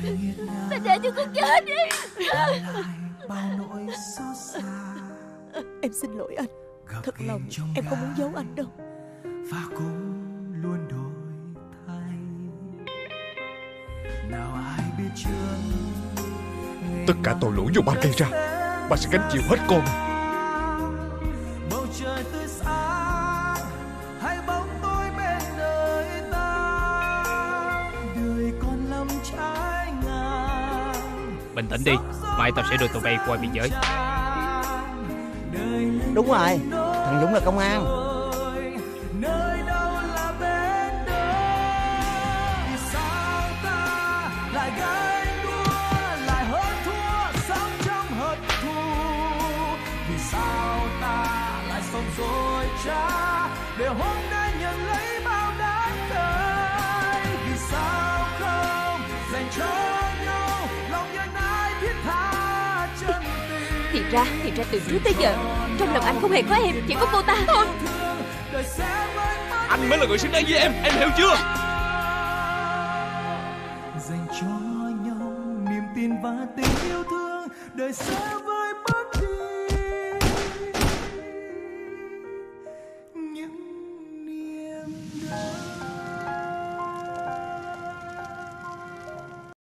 Anh để cho con chết đi. Em xin lỗi anh. Thật lòng em không muốn giấu anh đâu. Và cũng luôn đổi thay. Nào ai biết trước tất cả tội lỗi do ba gây ra, ba sẽ gánh chịu hết con. Bầu trời tươi sáng hay bóng tối bên đời ta, đời còn lắm trái ngang. Bình tĩnh đi, mai tao sẽ đưa tụi bay qua biên giới. Đúng rồi, thằng Dũng là công an. Nơi đâu là bên đời, vì sao ta lại ganh đua, lại hơn thua, sống trong hận thù. Vì sao ta lại sống dối trá, để hôm nay nhận lấy bao đắng cay. Vì sao không dành cho nhau lòng nhân ai thiết tha chân tình. Thì ra từ trước tới giờ trong lòng anh không hề có em, chỉ có cô ta thôi. Anh mới là người xứng đáng với em hiểu chưa? Dành cho nhau niềm tin và tình yêu thương, đời sẽ